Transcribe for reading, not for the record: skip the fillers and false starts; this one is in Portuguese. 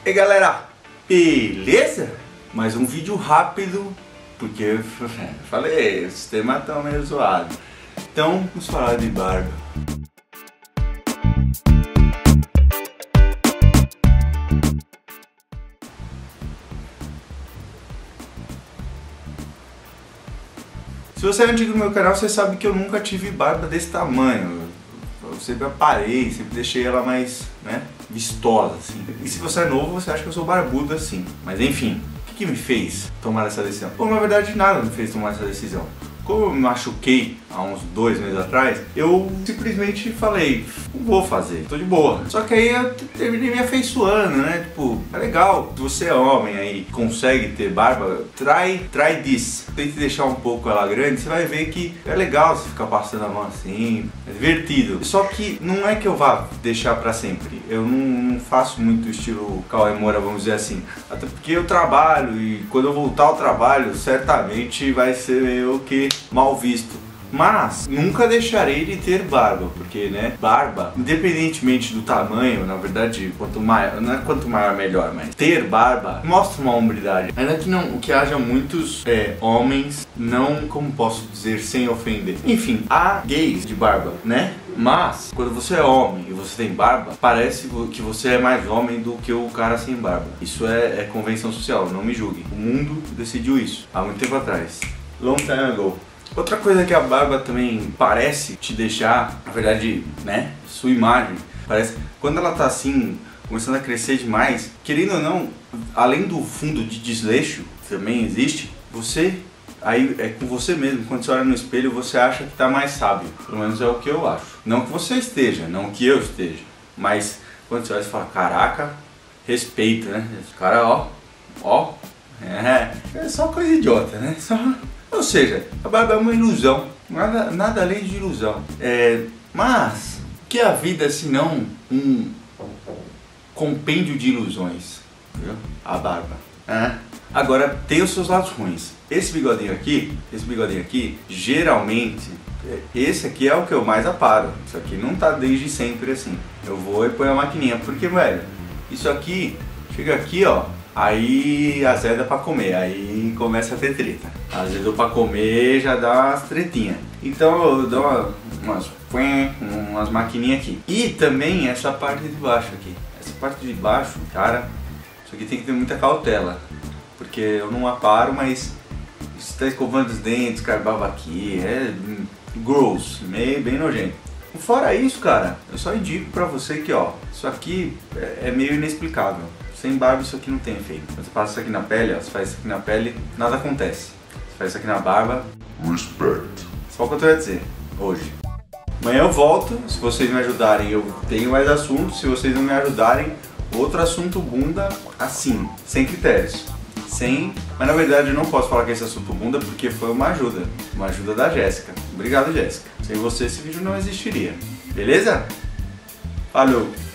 E aí galera, beleza? Mais um vídeo rápido, porque eu falei, o sistema tá meio zoado. Então, vamos falar de barba. Se você é antigo no meu canal, você sabe que eu nunca tive barba desse tamanho. Eu sempre aparei, sempre deixei ela mais, vistosa, assim. E se você é novo, você acha que eu sou barbudo assim. Mas enfim, o que me fez tomar essa decisão? Bom, na verdade nada me fez tomar essa decisão. Como eu me machuquei há uns 2 meses atrás, eu simplesmente falei, não vou fazer, tô de boa. Só que aí eu terminei me afeiçoando, né? Tipo, é legal, se você é homem aí, consegue ter barba, try this. Tente deixar um pouco ela grande, você vai ver que é legal você ficar passando a mão assim, é divertido. Só que não é que eu vá deixar pra sempre, eu não faço muito estilo Cauê Moura, vamos dizer assim. Até porque eu trabalho e quando eu voltar ao trabalho, certamente vai ser meio que mal visto. Mas nunca deixarei de ter barba, porque barba, independentemente do tamanho, na verdade, quanto maior, não é quanto maior melhor, mas ter barba mostra uma hombridade. Ainda que haja muitos homens, não, como posso dizer, sem ofender. Enfim, há gays de barba, Mas, quando você é homem e você tem barba, parece que você é mais homem do que o cara sem barba. Isso é convenção social, não me julgue. O mundo decidiu isso, há muito tempo atrás. Long time ago. Outra coisa que a barba também parece te deixar, na verdade, sua imagem, parece, quando ela tá assim, começando a crescer demais, querendo ou não, além do fundo de desleixo, que também existe, você, aí é com você mesmo, quando você olha no espelho, você acha que tá mais sábio, pelo menos é o que eu acho. Não que você esteja, não que eu esteja, mas quando você olha e fala, caraca, respeito, Esse cara, é só coisa idiota, Ou seja, a barba é uma ilusão, nada além de ilusão. Mas, o que é a vida se não um compêndio de ilusões? Viu? A barba. Agora, tem os seus lados ruins. Esse bigodinho aqui, geralmente, esse aqui é o que eu mais aparo. Isso aqui não tá desde sempre assim. Eu vou e ponho a maquininha, porque, velho, isso aqui, chega aqui, ó. Aí azeda pra comer, aí começa a ter treta. Azedou pra comer, já dá umas tretinhas. Então eu dou umas maquininhas aqui. E também essa parte de baixo aqui. Essa parte de baixo, cara, isso aqui tem que ter muita cautela. Porque eu não aparo, mas você tá escovando os dentes, carbava aqui, é gross, bem nojento. Fora isso, cara, eu só indico pra você que, ó, isso aqui é meio inexplicável. Sem barba isso aqui não tem efeito. Você passa isso aqui na pele, ó, você faz isso aqui na pele, nada acontece. Você faz isso aqui na barba, respect. Só o que eu tô a dizer, hoje. Amanhã eu volto, se vocês me ajudarem eu tenho mais assuntos, se vocês não me ajudarem, outro assunto bunda assim, sem critérios. Mas na verdade eu não posso falar que esse assunto bunda porque foi uma ajuda da Jéssica. Obrigado, Jéssica. Sem você esse vídeo não existiria. Beleza? Falou!